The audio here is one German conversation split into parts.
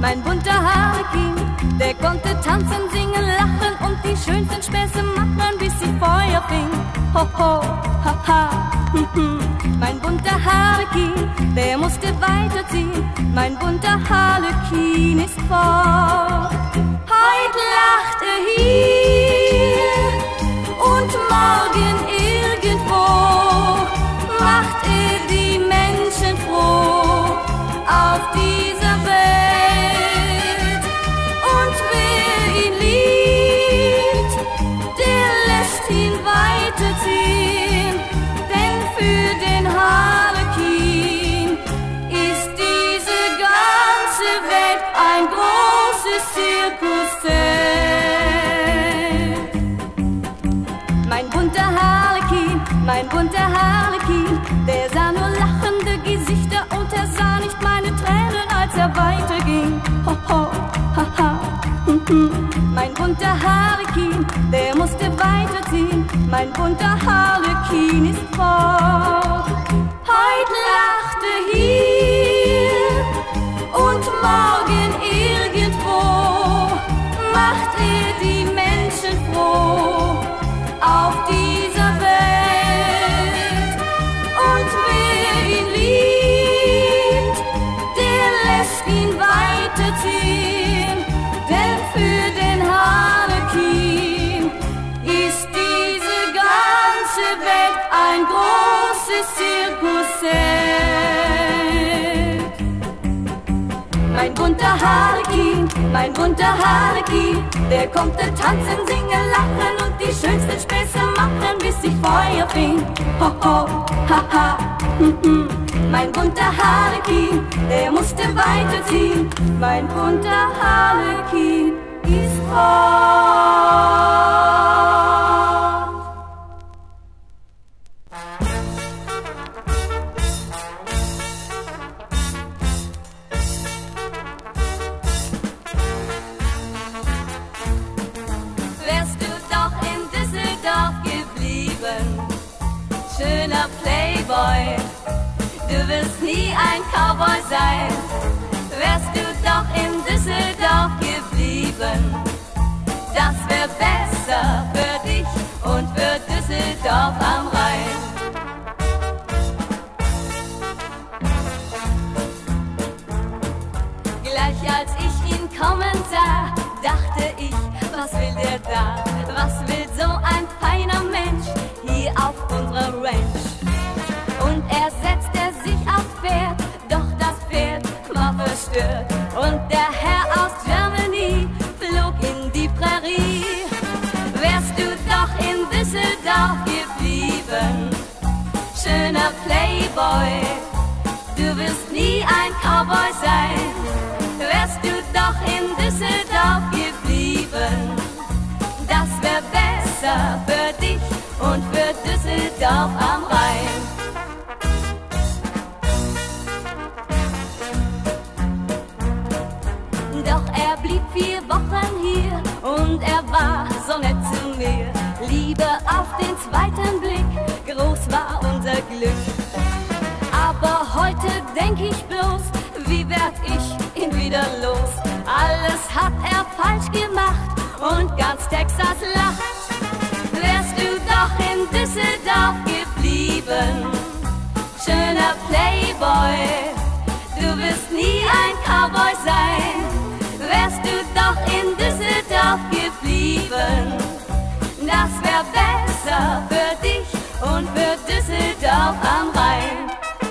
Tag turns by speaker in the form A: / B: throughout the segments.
A: mein bunter Harlekin, der konnte tanzen, singen, lachen und die schönsten Späße machen, bis sie Feuer fing. Ho, ho, ha, ha, mein bunter Harlekin, der musste weiterziehen, mein bunter Harlekin ist fort. Heut lacht er hier und morgen irgendwo macht er die Menschen froh auf dieser Welt. Und wer ihn liebt, der lässt ihn weiterziehen, denn für den Harlekin ist diese ganze Welt ein großes Zirkuszelt. Mein bunter Harlekin, der sah nur lachende Gesichter und er sah nicht meine Tränen, als er weiterging. Ho, ho, ha, ha, mein bunter Harlekin, der musste weiterziehen, mein bunter Harlekin ist fort. Heut lacht er hier und morgen irgendwo macht er die Menschen froh auf dieser Welt. Und wer ihn liebt, der lässt ihn weiterziehen, denn für den Harlekin ist diese ganze Welt ein großes Zirkuszelt. Mein bunter Harlekin, der konnte tanzen, singen, lachen und die schönsten Späße machen, bis sich Feuer fing. Ho, ho, ha, ha, mein bunter Harlekin, der musste weiterziehen, mein bunter Harlekin ist fort. Wärst du doch in Düsseldorf geblieben, schöner Playboy, du wirst nie ein Cowboy sein. Wärst du doch in Düsseldorf geblieben, das wär besser für dich und für Düsseldorf am Rhein. Gleich als ich ihn kommen sah, dachte ich, was will der da? Was will so ein feiner Mensch hier auf unserer Ranch? Und er setzte sich aufs Pferd, doch das Pferd war verstört. Und der Herr aus Germany flog in die Prärie. Wärst du doch in Düsseldorf geblieben, schöner Playboy, du wirst nie ein Cowboy sein. Wärst du doch in Düsseldorf geblieben, das wär besser für dich und für Düsseldorf am Rhein. Doch er blieb 4 Wochen hier und er war so nett zu mir. Liebe auf den zweiten Blick, groß war unser Glück. Aber heute denk ich bloß, wie werd ich ihn wieder los? Alles hat er falsch gemacht und ganz Texas lacht. Wärst du doch in Düsseldorf geblieben, schöner Playboy, du wirst nie ein Cowboy sein. Wärst du doch in Düsseldorf geblieben, das wär besser für dich und für Düsseldorf am Rhein.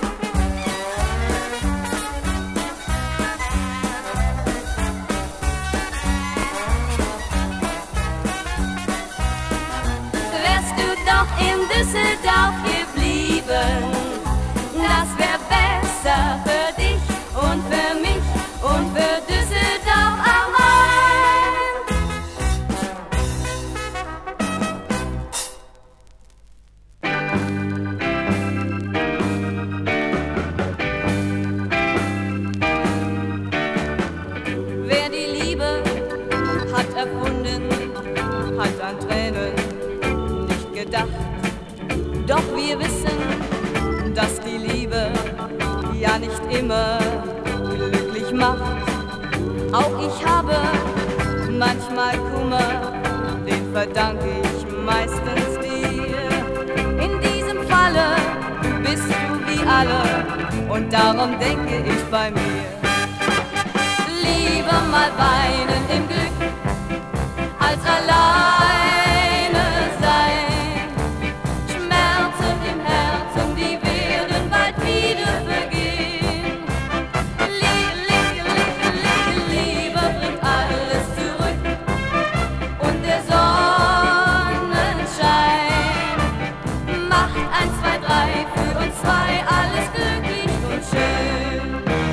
A: Doch in Düsseldorf geblieben, das wär besser für dich und für mich und für Düsseldorf am Rhein. Wer die Liebe hat erfunden, hat an Tränen gedacht. Doch wir wissen, dass die Liebe ja nicht immer glücklich macht. verdanke ich meistens dir. In diesem Falle bist du wie alle und darum denke ich bei mir. Lieber mal weinen im Glück, als alleine sein. Schmerzen im Herzen, die werden bald wieder vergehen. Liebe bringt alles zurück und der Sonnenschein macht 1, 2, 3 für uns zwei alles glücklich und schön.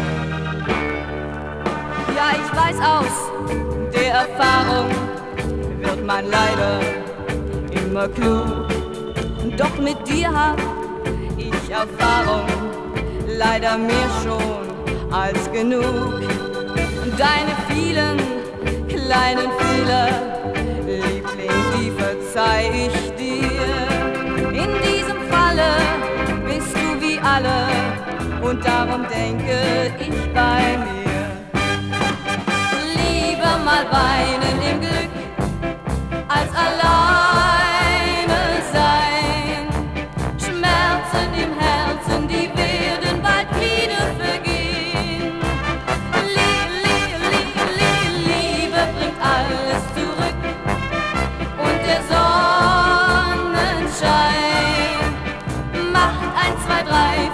A: Ja, ich weiß aus der Erfahrung, wird man leider immer klug. Doch mit dir hab ich Erfahrung, leider mehr schon als genug. Deine vielen kleinen Fehler, Liebling, die verzeih ich dir. In diesem Falle bist du wie alle und darum denke ich bei mir. Lieber mal weinen im Glück, als alleine sein. Schmerzen im Herzen, die werden bald wieder vergehen. Liebe bringt alles zurück und der Sonnenschein macht 1, 2, 3